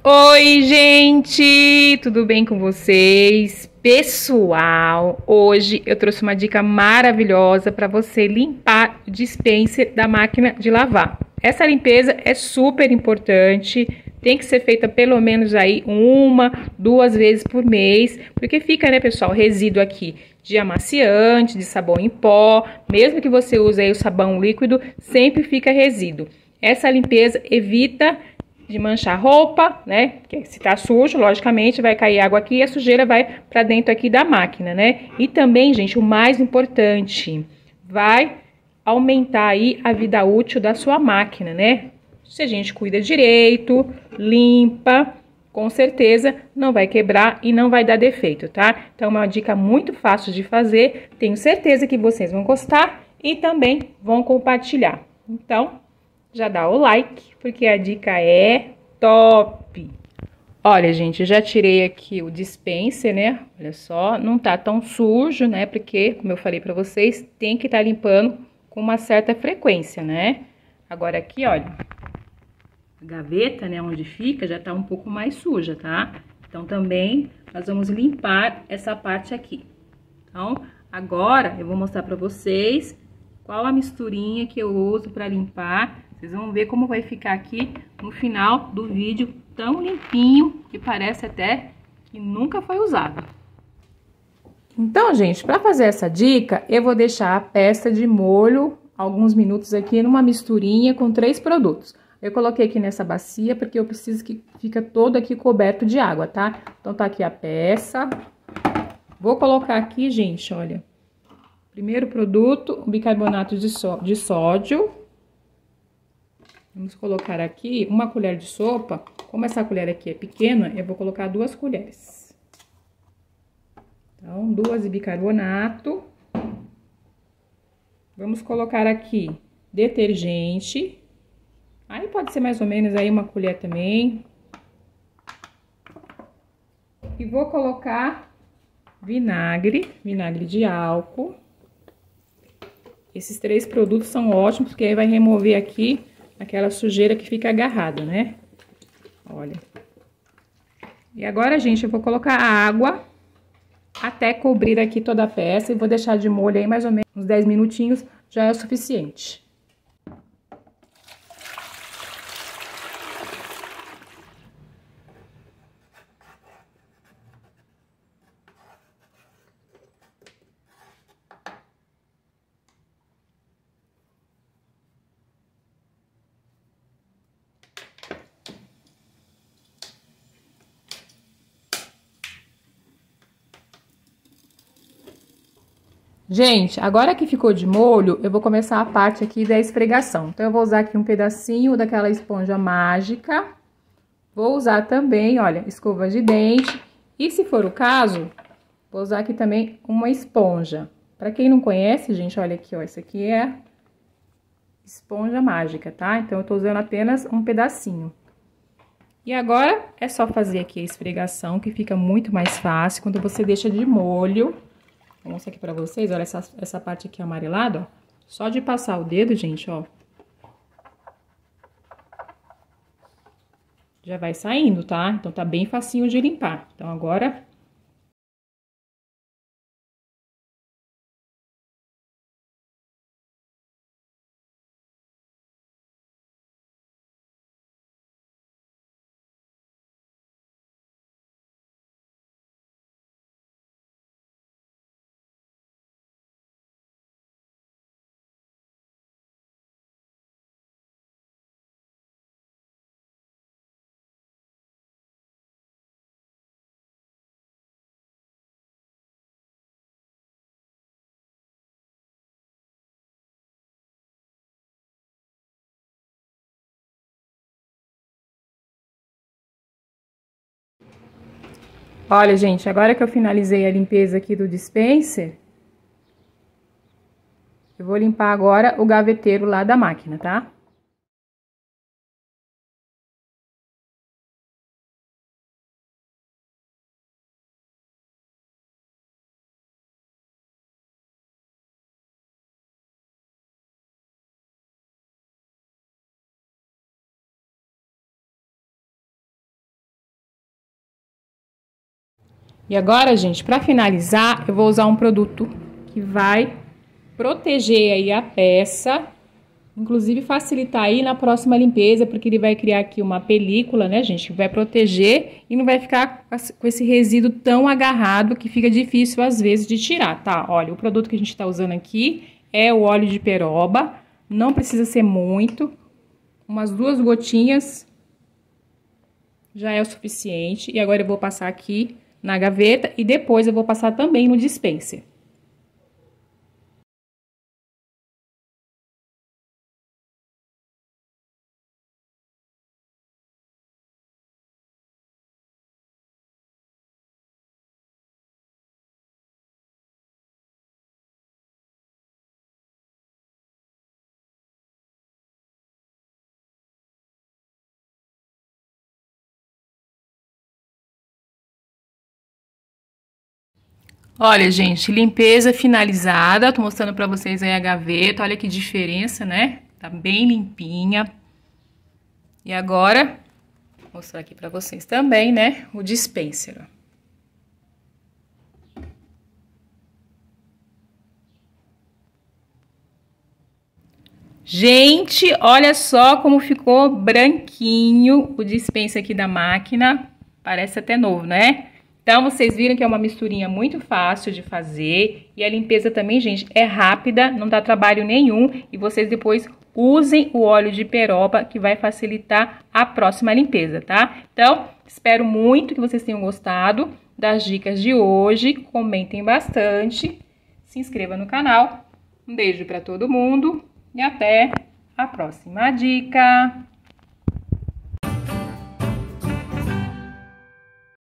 Oi, gente! Tudo bem com vocês? Pessoal, hoje eu trouxe uma dica maravilhosa para você limpar o dispenser da máquina de lavar. Essa limpeza é super importante, tem que ser feita pelo menos aí 1, 2 vezes por mês, porque fica, né, pessoal, resíduo aqui de amaciante, de sabão em pó, mesmo que você use aí o sabão líquido, sempre fica resíduo. Essa limpeza evita de manchar roupa, né? Porque se tá sujo, logicamente vai cair água aqui e a sujeira vai para dentro aqui da máquina, né? E também, gente, o mais importante, vai aumentar aí a vida útil da sua máquina, né? Se a gente cuida direito, limpa, com certeza não vai quebrar e não vai dar defeito, tá? Então, é uma dica muito fácil de fazer, tenho certeza que vocês vão gostar e também vão compartilhar. Então, já dá o like, porque a dica é top! Olha, gente, já tirei aqui o dispenser, né? Olha só, não tá tão sujo, né? Porque, como eu falei pra vocês, tem que estar limpando com uma certa frequência, né? Agora aqui, olha, a gaveta, né, onde fica, já tá um pouco mais suja, tá? Então, também, nós vamos limpar essa parte aqui. Então, agora, eu vou mostrar pra vocês qual a misturinha que eu uso pra limpar. Vocês vão ver como vai ficar aqui no final do vídeo, tão limpinho, que parece até que nunca foi usado. Então, gente, para fazer essa dica, eu vou deixar a peça de molho alguns minutos aqui numa misturinha com 3 produtos. Eu coloquei aqui nessa bacia porque eu preciso que fica todo aqui coberto de água, tá? Então, tá aqui a peça. Vou colocar aqui, gente, olha, primeiro produto, o bicarbonato de sódio. Vamos colocar aqui 1 colher de sopa. Como essa colher aqui é pequena, eu vou colocar 2 colheres. Então, 2 de bicarbonato. Vamos colocar aqui detergente. Aí pode ser mais ou menos aí 1 colher também. E vou colocar vinagre de álcool. Esses 3 produtos são ótimos, porque aí vai remover aqui aquela sujeira que fica agarrada, né? Olha. E agora, gente, eu vou colocar a água até cobrir aqui toda a peça e vou deixar de molho aí mais ou menos uns 10 minutinhos, já é o suficiente. Gente, agora que ficou de molho, eu vou começar a parte aqui da esfregação. Então, eu vou usar aqui um pedacinho daquela esponja mágica. Vou usar também, olha, escova de dente. E se for o caso, vou usar aqui também uma esponja. Pra quem não conhece, gente, olha aqui, ó, isso aqui é esponja mágica, tá? Então, eu tô usando apenas um pedacinho. E agora, é só fazer aqui a esfregação, que fica muito mais fácil quando você deixa de molho. Vou mostrar aqui pra vocês, olha essa parte aqui amarelada, ó. Só de passar o dedo, gente, ó. Já vai saindo, tá? Então, tá bem facinho de limpar. Então, agora... Olha, gente, agora que eu finalizei a limpeza aqui do dispenser, eu vou limpar agora o gaveteiro lá da máquina, tá? E agora, gente, para finalizar, eu vou usar um produto que vai proteger aí a peça, inclusive facilitar aí na próxima limpeza, porque ele vai criar aqui uma película, né, gente, que vai proteger e não vai ficar com esse resíduo tão agarrado que fica difícil às vezes de tirar, tá? Olha, o produto que a gente tá usando aqui é o óleo de peroba, não precisa ser muito, umas 2 gotinhas já é o suficiente. E agora eu vou passar aqui na gaveta e depois eu vou passar também no dispenser. Olha, gente, limpeza finalizada. Tô mostrando pra vocês aí a gaveta. Olha que diferença, né? Tá bem limpinha. E agora, vou mostrar aqui pra vocês também, né? O dispenser, ó. Gente, olha só como ficou branquinho o dispenser aqui da máquina. Parece até novo, né? Então, vocês viram que é uma misturinha muito fácil de fazer. E a limpeza também, gente, é rápida, não dá trabalho nenhum. E vocês depois usem o óleo de peroba, que vai facilitar a próxima limpeza, tá? Então, espero muito que vocês tenham gostado das dicas de hoje. Comentem bastante, se inscreva no canal. Um beijo para todo mundo e até a próxima dica!